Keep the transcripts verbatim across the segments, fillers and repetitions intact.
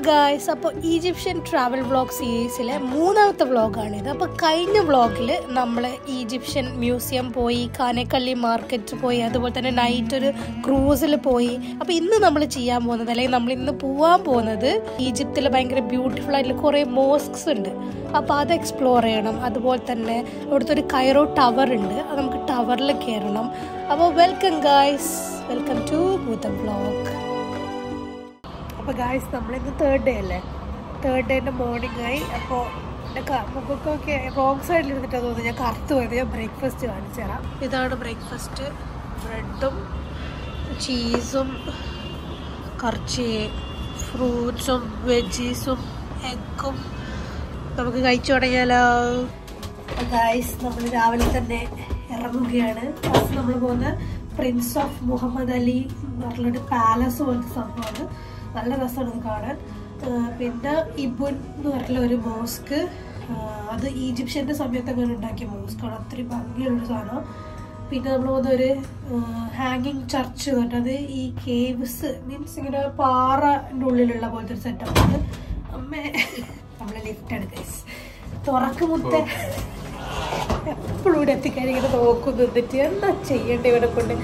Guys, അപ്പോൾ Egyptian travel vlog സീരീസിലെ മൂന്നാമത്തെ വ്ളോഗാണിത്. അപ്പോൾ കഴിഞ്ഞ വ്ളോഗിൽ നമ്മൾ ഈജിപ്ഷ്യൻ മ്യൂസിയം പോയി, കാനക്കള്ളി മാർക്കറ്റ് പോയി, അതുപോലെ തന്നെ നൈറ്റ് ഒരു ക്രൂസിൽ പോയി. അപ്പോൾ ഇന്ന് നമ്മൾ ചെയ്യാൻ പോകുന്നത്, അല്ലെങ്കിൽ നമ്മൾ ഇന്ന് പോകാൻ പോകുന്നത്, ഈജിപ്തിൽ ഭയങ്കര ബ്യൂട്ടിഫുൾ ആയിട്ടുള്ള കുറേ മോസ്ക്സ് ഉണ്ട്. അപ്പോൾ അത് എക്സ്പ്ലോർ ചെയ്യണം. അതുപോലെ തന്നെ അവിടുത്തെ ഒരു കൈറോ ടവർ ഉണ്ട്, അത് നമുക്ക് ടവറിൽ കയറണം. അപ്പോൾ വെൽക്കം ഗായ്സ്, വെൽക്കം ടു ബൂത്ത വ്ളോഗ്. അപ്പോൾ ഗായ്സ്, നമ്മളിന്ന് തേർഡ് ഡേ അല്ലേ, തേർഡ് ഡേൻ്റെ മോർണിംഗ് ആയി. അപ്പോൾ എൻ്റെ മുഖക്കൊക്കെ റോങ് സൈഡിൽ ഇരുന്നിട്ടാണ് തോന്നുന്നത്, ഞാൻ കറുത്ത് പോയത്. ഞാൻ ബ്രേക്ക്ഫാസ്റ്റ് കാണിച്ചു തരാം. ഇതാണ് ബ്രേക്ക്ഫാസ്റ്റ്. ബ്രെഡും ചീസും കുറച്ച് ഫ്രൂട്ട്സും വെജീസും എഗ്ഗും നമുക്ക് കഴിച്ചു തുടങ്ങിയാലോ. ഗായ്സ്, നമ്മൾ രാവിലെ തന്നെ ഇറങ്ങുകയാണ്. ഫസ്റ്റ് നമ്മൾ പോകുന്നത് പ്രിൻസ് ഓഫ് മുഹമ്മദ് അലി എന്ന് പറഞ്ഞൊരു പാലസ് പോലത്തെ സംഭവമാണ്. നല്ല രസമാണ് ഇത് കാണാൻ. പിന്നെ ഇബുൻ എന്ന് പറഞ്ഞിട്ടുള്ള ഒരു മോസ്ക്, അത് ഈജിപ്ഷ്യൻ്റെ സമയത്ത് അങ്ങനെ ഉണ്ടാക്കിയ മോസ്കാണ്. അത്രയും ഭംഗിയുള്ളൊരു സാധനം. പിന്നെ നമ്മൾ പോകുന്ന ഒരു ഹാങ്ങിങ് ചർച്ച് പറഞ്ഞിട്ട്, അത് ഈ കേവ്സ് മീൻസ് ഇങ്ങനെ പാറൻ്റെ ഉള്ളിലുള്ള പോലത്തെ ഒരു സെറ്റപ്പാണ്. അമ്മേ, നമ്മളെ ലിഫ്റ്റാണ് ഗൈസ്. തുറക്കുമുത്തേ എപ്പോഴും ഇവിടെ എത്തിക്കാൻ ഇങ്ങനെ നോക്കുന്നു. എന്നിട്ട് എന്താ ചെയ്യണ്ടേ ഇവിടെ കൊണ്ട്.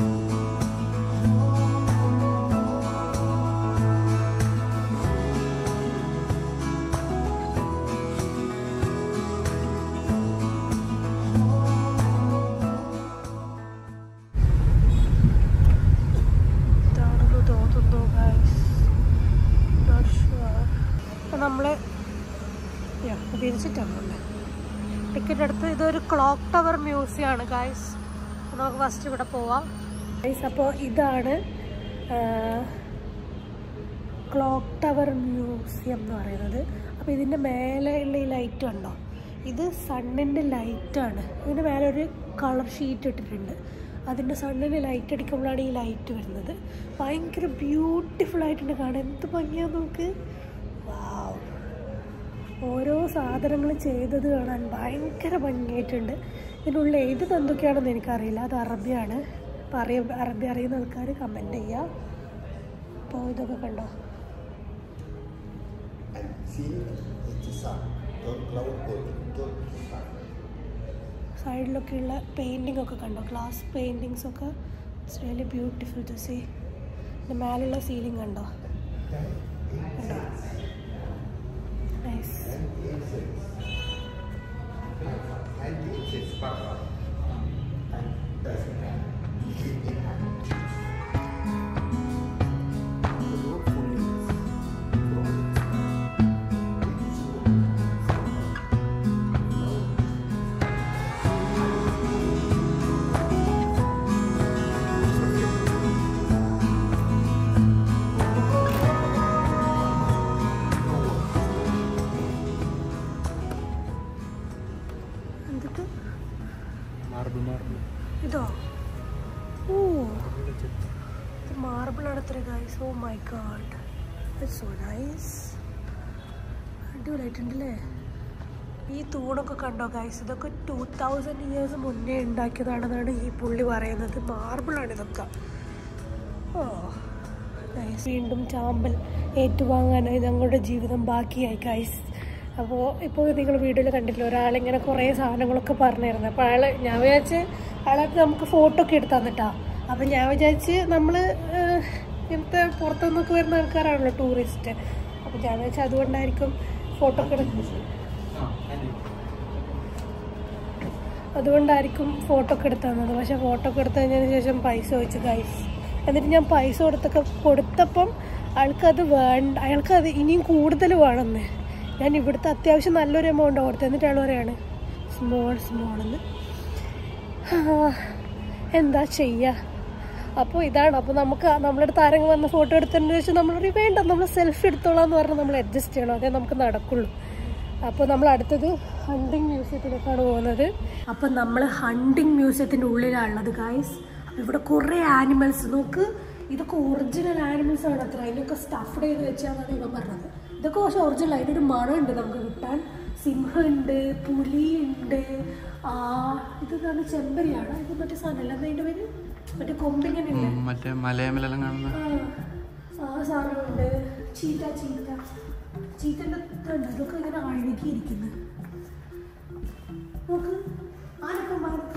നമ്മൾ തിരിച്ചിട്ടാണല്ലേ ടിക്കറ്റ് എടുത്ത്. ഇതൊരു ക്ലോക്ക് ടവർ മ്യൂസിയം ആണ് ഗായ്സ്. നമുക്ക് ഫസ്റ്റ് ഇവിടെ പോവാം ഗായ്സ്. അപ്പോൾ ഇതാണ് ക്ലോക്ക് ടവർ മ്യൂസിയം എന്ന് പറയുന്നത്. അപ്പോൾ ഇതിൻ്റെ മേലെയുള്ള ഈ ലൈറ്റ് കണ്ടോ, ഇത് സണ്ണിൻ്റെ ലൈറ്റാണ്. ഇതിൻ്റെ മേലെ ഒരു കളർ ഷീറ്റ് ഇട്ടിട്ടുണ്ട്. അതിൻ്റെ സണ്ണിന് ലൈറ്റ് അടിക്കുമ്പോഴാണ് ഈ ലൈറ്റ് വരുന്നത്. ഭയങ്കര ബ്യൂട്ടിഫുൾ ആയിട്ടുണ്ട് കാണാൻ. എന്ത് ഭംഗിയാണ് നമുക്ക്. വാവ്, ഓരോ സാധനങ്ങൾ ചെയ്തത് കാണാൻ ഭയങ്കര ഭംഗിയായിട്ടുണ്ട്. ഇതിനുള്ളിൽ ഏത് എന്തൊക്കെയാണെന്ന് എനിക്കറിയില്ല. അത് അറബിയാണ്. അപ്പോൾ അറിയ അറബി അറിയുന്ന ആൾക്കാർ കമൻറ്റ് ചെയ്യുക. അപ്പോൾ ഇതൊക്കെ കണ്ടോ, സൈഡിലൊക്കെയുള്ള പെയിൻറ്റിംഗ് ഒക്കെ കണ്ടോ, ഗ്ലാസ് പെയിൻറ്റിങ്സ് ഒക്കെ. It's really beautiful to see. ഇതിൻ്റെ മേലുള്ള സീലിംഗ് കണ്ടോ, കണ്ടോ, നൈസ്. ഇതോ, ഓ ഇത് മാർബിളാണ് അത്ര guys. Oh my God, it's so nice. അടിപൊളിയായിട്ടുണ്ടല്ലേ. ഈ തൂണൊക്കെ കണ്ടോ ഗൈസ്, ഇതൊക്കെ ടു തൗസൻഡ് ഇയേഴ്സ് മുന്നേ ഉണ്ടാക്കിയതാണെന്നാണ് ഈ പുള്ളി പറയുന്നത്. മാർബിളാണ് ഇതൊക്കെ. Oh nice. വീണ്ടും ചാമ്പൽ ഏറ്റുവാങ്ങാനായി ഞങ്ങളുടെ ജീവിതം ബാക്കിയായി ഗൈസ്. അപ്പോൾ ഇപ്പോൾ നിങ്ങൾ വീഡിയോയിൽ കണ്ടില്ല, ഒരാളിങ്ങനെ കുറേ സാധനങ്ങളൊക്കെ പറഞ്ഞിരുന്നു. അപ്പോൾ അയാൾ, ഞാൻ വിചാരിച്ച് അയാൾക്ക് നമുക്ക് ഫോട്ടോ ഒക്കെ എടുത്ത് തന്നിട്ടാ. അപ്പം ഞാൻ വിചാരിച്ച് നമ്മൾ ഇങ്ങനത്തെ പുറത്തുനിന്നൊക്കെ വരുന്ന ആൾക്കാരാണല്ലോ ടൂറിസ്റ്റ്. അപ്പം ഞാൻ വിചാരിച്ചാൽ അതുകൊണ്ടായിരിക്കും ഫോട്ടോ ഒക്കെ എടുക്കുന്നത്, അതുകൊണ്ടായിരിക്കും ഫോട്ടോ ഒക്കെ എടുത്ത് തന്നത്. പക്ഷേ ഫോട്ടോ ഒക്കെ എടുത്ത് കഴിഞ്ഞതിന് ശേഷം പൈസ ചോദിച്ചു ഗൈസ്. എന്നിട്ട് ഞാൻ പൈസ കൊടുത്തൊക്കെ കൊടുത്തപ്പം അയാൾക്കത് വേണ്ട, അയാൾക്കത് ഇനിയും കൂടുതൽ വേണമെന്ന്. ഞാൻ ഇവിടുത്തെ അത്യാവശ്യം നല്ലൊരു എമൗണ്ട് കൊടുത്തു. എന്നിട്ട് അയാൾ പറയാണ് സ്മോൾ സ്മോളെന്ന്. എന്താ ചെയ്യുക. അപ്പോൾ ഇതാണ്. അപ്പോൾ നമുക്ക് നമ്മുടെ അടുത്ത് ആരെങ്കിലും വന്ന് ഫോട്ടോ എടുത്തതിന് ശേഷം നമ്മൾ വേണ്ട, നമ്മൾ സെൽഫി എടുത്തോളാം എന്ന് പറഞ്ഞാൽ നമ്മൾ അഡ്ജസ്റ്റ് ചെയ്യണം. അതേ നമുക്ക് നടക്കുള്ളൂ. അപ്പോൾ നമ്മൾ അടുത്തത് ഹണ്ടിങ് മ്യൂസിയത്തിലേക്കാണ് പോകുന്നത്. അപ്പം നമ്മൾ ഹണ്ടിങ് മ്യൂസിയത്തിൻ്റെ ഉള്ളിലാണുള്ളത് ഗായ്സ്. അപ്പോൾ ഇവിടെ കുറേ ആനിമൽസ്, നോക്ക്, ഇതൊക്കെ ഒറിജിനൽ ആനിമൽസ് ആണ് അത്ര. അതിനൊക്കെ സ്റ്റഫ്ഡ് ചെയ്ത് വെച്ചാന്നാണ് ഇവ പറഞ്ഞത്. ഇതൊക്കെ പക്ഷേ ഒറിജിനൽ. അതിനൊരു മണമുണ്ട് നമുക്ക് കിട്ടാൻ. സിംഹമുണ്ട്, പുലിയുണ്ട്, ഇതാണ് ചെമ്പരിയാണ്. ഇത് മറ്റേ സാധനമല്ല, എന്താ അതിൻ്റെ പേര്, മറ്റേ കൊമ്പിങ്ങനെ മറ്റേ മലയാളം കാണുന്ന ആ സാധനമുണ്ട്. ചീത്ത ചീത്ത ചീത്തൻ്റെ ഉണ്ട് അതൊക്കെ ഇങ്ങനെ അഴുകിയിരിക്കുന്നത്. നോക്ക് ആനക്കൊമ്പാനൊക്കെ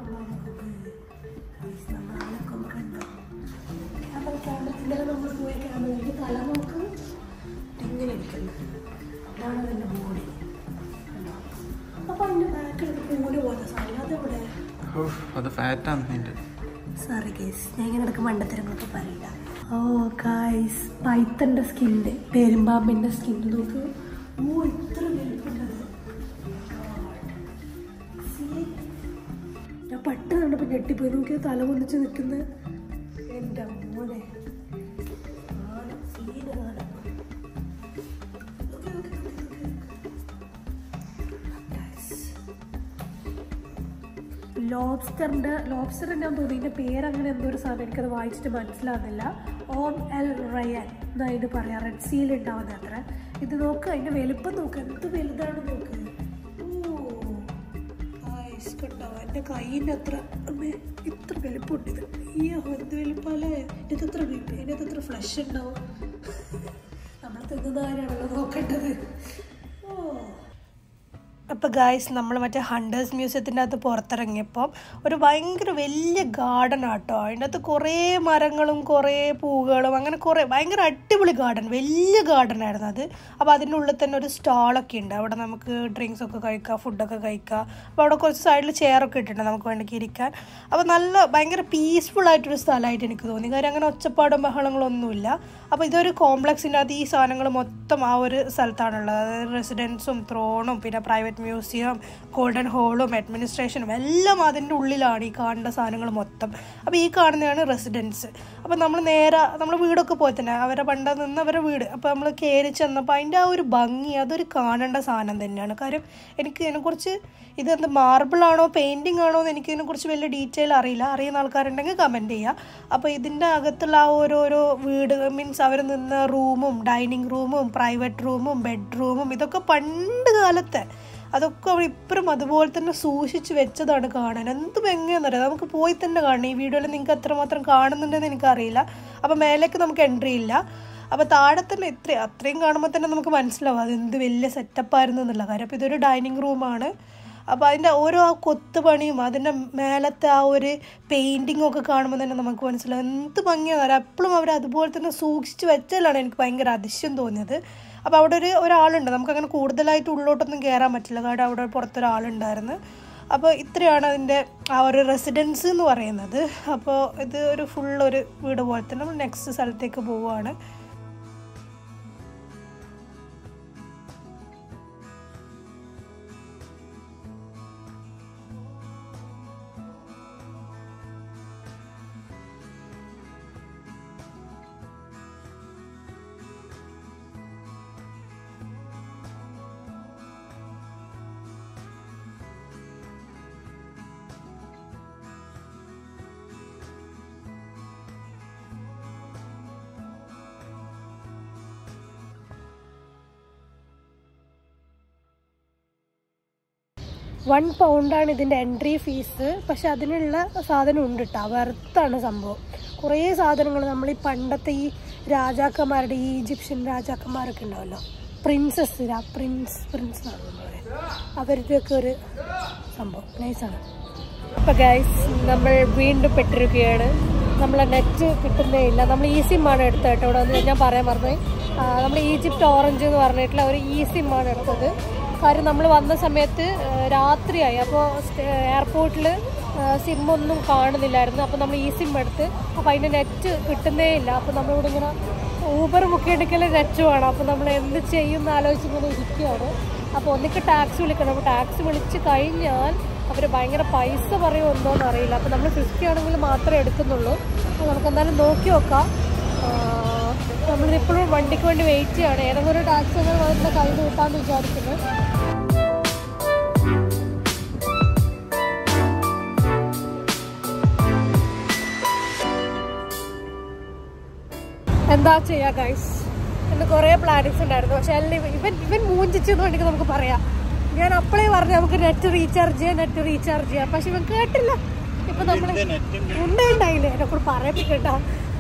നമ്മൾ ആനക്കൊമ്പ് കണ്ടോ? അപ്പോൾ കേരളത്തിൻ്റെ നമ്മൾ പോയി കാണുന്നതിൻ്റെ തല നോക്ക് ഇങ്ങനെ ഇരിക്കുന്നു. അതാണ് അതിൻ്റെ ബോഡി. അപ്പോൾ അതിൻ്റെ ബാക്കിലൊക്കെ പൂല് പോലെ സാധനം അതെവിടെ? അത് ഫാറ്റാണ്. സോറി ഗൈസ്, ഞാൻ ഇങ്ങനെ ഇടയ്ക്ക് മണ്ടത്തരങ്ങളൊക്കെ പറയില്ല. ഓ ഗൈസ്, പൈത്തൻ്റെ സ്കിന്ന്, പെരുമ്പാമ്പിൻ്റെ സ്കിന്ന് നോക്ക്. ഓ ഇത്ര വലുപ്പുണ്ടത്. ഞാൻ പെട്ടെന്ന് കണ്ടപ്പോൾ ഞെട്ടിപ്പോയി. നോക്കി തല പൊന്നിച്ച് നിൽക്കുന്നത്. എൻ്റെ മോനെ ലോബ്സ്റ്ററിൻ്റെ ലോബ്സ്റ്ററിൻ്റെ ഞാൻ തോന്നി ഇതിൻ്റെ പേരങ്ങനെ എന്തോ ഒരു സാധനം, എനിക്കത് വായിച്ചിട്ട് മനസ്സിലാകുന്നില്ല. ഓം എൽ റയൻ എന്നാ ഇത് പറയാം. റെഡ് സീൽ ഉണ്ടാവുന്ന അത്ര. ഇത് നോക്ക്, അതിൻ്റെ വലുപ്പം നോക്ക്, എന്ത് വലുതാണ് നോക്ക്. ഓ ഐസ് കണ്ടോ? എൻ്റെ കയ്യിൻ്റെ അത്ര അമ്മേ ഇത്ര വലുപ്പമുണ്ട് ഇത്. ഈ എന്ത് വലുപ്പമല്ലേ? ഇതിനകത്ത് എത്ര വലുപ്പം, ഇതിനകത്ത് എത്ര ഫ്ലഷ് ഉണ്ടാവും. നമ്മൾ തിന്നുന്ന കാര്യമാണല്ലോ നോക്കേണ്ടത്. ഓ അപ്പോൾ ഗായ്സ്, നമ്മൾ മറ്റേ ഹണ്ടേഴ്സ് മ്യൂസിയത്തിൻ്റെ അകത്ത് പുറത്തിറങ്ങിയപ്പം ഒരു ഭയങ്കര വലിയ ഗാർഡൻ ആട്ടോ. അതിൻ്റെ അകത്ത് കുറേ മരങ്ങളും കുറേ പൂവുകളും അങ്ങനെ കുറേ ഭയങ്കര അടിപൊളി ഗാർഡൻ, വലിയ ഗാർഡൻ ആയിരുന്നു അത്. അപ്പോൾ അതിൻ്റെ ഉള്ളിൽ തന്നെ ഒരു സ്റ്റാളൊക്കെ ഉണ്ട്. അവിടെ നമുക്ക് ഡ്രിങ്ക്സ് ഒക്കെ കഴിക്കാം, ഫുഡൊക്കെ കഴിക്കാം. അപ്പോൾ അവിടെ കുറച്ച് സൈഡിൽ ചെയറൊക്കെ ഇട്ടിട്ടുണ്ട് നമുക്ക് വേണമെങ്കിൽ ഇരിക്കാൻ. അപ്പോൾ നല്ല ഭയങ്കര പീസ്ഫുൾ ആയിട്ടൊരു സ്ഥലമായിട്ട് എനിക്ക് തോന്നി. കാര്യം അങ്ങനെ ഒച്ചപ്പാടും ബഹളങ്ങളൊന്നുമില്ല. അപ്പോൾ ഇതൊരു കോംപ്ലക്സിൻ്റെ അകത്ത് ഈ സാധനങ്ങൾ മൊത്തം ആ ഒരു സ്ഥലത്താണുള്ളത്. അതായത് റെസിഡൻസും ത്രോണും പിന്നെ പ്രൈവറ്റ് മ്യൂസിയം, ഗോൾഡൻ ഹോളും അഡ്മിനിസ്ട്രേഷനും എല്ലാം അതിൻ്റെ ഉള്ളിലാണ് ഈ കാണുന്ന സാധനങ്ങൾ മൊത്തം. അപ്പോൾ ഈ കാണുന്നതാണ് റെസിഡൻസ്. അപ്പോൾ നമ്മൾ നേരെ നമ്മൾ വീടൊക്കെ പോയി തന്നെ അവരെ പണ്ട് നിന്ന് അവരുടെ വീട്. അപ്പോൾ നമ്മൾ കയറി ചെന്നപ്പോൾ അതിൻ്റെ ആ ഒരു ഭംഗി അതൊരു കാണേണ്ട സാധനം തന്നെയാണ്. കാര്യം എനിക്ക് ഇതിനെക്കുറിച്ച് ഇതെന്ത് മാർബിളാണോ പെയിൻറ്റിങ് ആണോ എന്ന് എനിക്കിതിനെക്കുറിച്ച് വലിയ ഡീറ്റെയിൽ അറിയില്ല. അറിയുന്ന ആൾക്കാരുണ്ടെങ്കിൽ കമൻറ്റ് ചെയ്യുക. അപ്പോൾ ഇതിൻ്റെ അകത്തുള്ള ആ ഓരോരോ വീട് മീൻസ് അവർ നിന്ന റൂമും ഡൈനിങ് റൂമും പ്രൈവറ്റ് റൂമും ബെഡ്റൂമും ഇതൊക്കെ പണ്ട് കാലത്തെ അതൊക്കെ അവർ ഇപ്പോഴും അതുപോലെ തന്നെ സൂക്ഷിച്ച് വെച്ചതാണ് കാണാൻ. എന്ത് ഭംഗിയാണെന്നറിയാം. നമുക്ക് പോയി തന്നെ കാണണം. ഈ വീഡിയോയിൽ നിങ്ങൾക്ക് എത്രമാത്രം കാണുന്നുണ്ടെന്ന് എനിക്കറിയില്ല. അപ്പോൾ മേലേക്ക് നമുക്ക് എൻട്രി ഇല്ല. അപ്പോൾ താഴെ തന്നെ ഇത്ര അത്രയും കാണുമ്പോൾ തന്നെ നമുക്ക് മനസ്സിലാവും അതെന്ത് വലിയ സെറ്റപ്പായിരുന്നു എന്നുള്ള കാര്യം. അപ്പോൾ ഇതൊരു ഡൈനിങ് റൂമാണ്. അപ്പോൾ അതിൻ്റെ ഓരോ ആ കൊത്തുപണിയും അതിൻ്റെ മേലത്തെ ആ ഒരു പെയിൻറ്റിങ്ങും ഒക്കെ കാണുമ്പോൾ തന്നെ നമുക്ക് മനസ്സിലാവും എന്ത് ഭംഗിയാണ്. എപ്പോഴും അവർ അതുപോലെ തന്നെ സൂക്ഷിച്ച് വെച്ചാലാണ് എനിക്ക് ഭയങ്കര അതിശയം തോന്നിയത്. അപ്പോൾ അവിടെ ഒരു ഒരാളുണ്ട്. നമുക്കങ്ങനെ കൂടുതലായിട്ട് ഉള്ളോട്ടൊന്നും കയറാൻ പറ്റില്ല. കാരണം അവിടെ പുറത്തൊരാളുണ്ടായിരുന്നു. അപ്പോൾ ഇത്രയാണ് അതിൻ്റെ ആ ഒരു റെസിഡൻസ് എന്ന് പറയുന്നത്. അപ്പോൾ ഇത് ഒരു ഫുള്ളൊരു വീട് പോലെ തന്നെ. നമ്മൾ നെക്സ്റ്റ് സ്ഥലത്തേക്ക് പോവുകയാണ്. വൺ പൗണ്ടാണ് ഇതിൻ്റെ എൻട്രി ഫീസ്. പക്ഷെ അതിനുള്ള സാധനം ഉണ്ട് കേട്ടോ. വെറുത്താണ് സംഭവം. കുറേ സാധനങ്ങൾ നമ്മൾ ഈ പണ്ടത്തെ ഈ രാജാക്കന്മാരുടെ ഈ ഈജിപ്ഷ്യൻ രാജാക്കന്മാരൊക്കെ ഉണ്ടാവല്ലോ, പ്രിൻസസ് പ്രിൻസ് പ്രിൻസ് ആണ് നമ്മൾ അവരുടെയൊക്കെ ഒരു സംഭവം. നൈസാണ്. അപ്പോൾ ഗൈസ്, നമ്മൾ വീണ്ടും പെട്ടിരിക്കുകയാണ്. നമ്മളെ നെറ്റ് കിട്ടുന്നേ ഇല്ല. നമ്മൾ ഈ സിമ്മാണ് എടുത്തത് കേട്ടോ. ഇവിടെ വന്ന് ഞാൻ പറയാൻ പറഞ്ഞു, നമ്മൾ ഈജിപ്റ്റ് ഓറഞ്ച് എന്ന് പറഞ്ഞിട്ടുള്ള ഒരു ഈ സിമ്മാണ് എടുത്തത്. കാര്യം നമ്മൾ വന്ന സമയത്ത് രാത്രിയായി. അപ്പോൾ എയർപോർട്ടിൽ സിമ്മൊന്നും കാണുന്നില്ലായിരുന്നു. അപ്പോൾ നമ്മൾ ഈ സിം എടുത്ത് അപ്പോൾ അതിൻ്റെ നെറ്റ് കിട്ടുന്നേ ഇല്ല. അപ്പോൾ നമ്മളിവിടെ ഇങ്ങനെ ഊബർ ബുക്ക് ചെയ്യണമെങ്കിൽ നെറ്റ് വേണം. അപ്പോൾ നമ്മൾ എന്ത് ചെയ്യും എന്ന് ആലോചിച്ച് ഇങ്ങനെ ഇരിക്കുകയാണ്. അപ്പോൾ ഒന്നിക്ക് ടാക്സി വിളിക്കണം. അപ്പോൾ ടാക്സി വിളിച്ച് കഴിഞ്ഞാൽ അവർ ഭയങ്കര പൈസ പറയുമെന്നോന്ന് അറിയില്ല. അപ്പോൾ നമ്മൾ ഫിഫ്റ്റി ആണെങ്കിൽ മാത്രമേ എടുക്കുന്നുള്ളൂ. അപ്പോൾ നമുക്ക് എന്തായാലും നോക്കി നോക്കാം. നമ്മളിതിപ്പോഴും വണ്ടിക്ക് വേണ്ടി വെയിറ്റ് ചെയ്യാണ്. ഏതെങ്കിലും ഒരു ടാക്സി അങ്ങനെ വന്നിട്ട് കയ്യിൽ കിട്ടാമെന്ന് വിചാരിക്കുന്നു. എന്താ ചെയ്യുക ഗൈസ്, എന്ന് കുറേ പ്ലാനിങ്സ് ഉണ്ടായിരുന്നു. പക്ഷെ എല്ലാം ഇവൻ ഇവൻ മൂഞ്ചിച്ചെന്ന് വേണമെങ്കിൽ നമുക്ക് പറയാം. ഞാൻ അപ്പോഴേ പറഞ്ഞു നമുക്ക് നെറ്റ് റീചാർജ് ചെയ്യാം നെറ്റ് റീചാർജ് ചെയ്യാം പക്ഷെ ഇവൻ കേട്ടില്ല. ഇപ്പം നമ്മൾ ഉണ്ടായില്ലേ എന്നെ കൂടെ പറയിപ്പിക്കട്ടോ.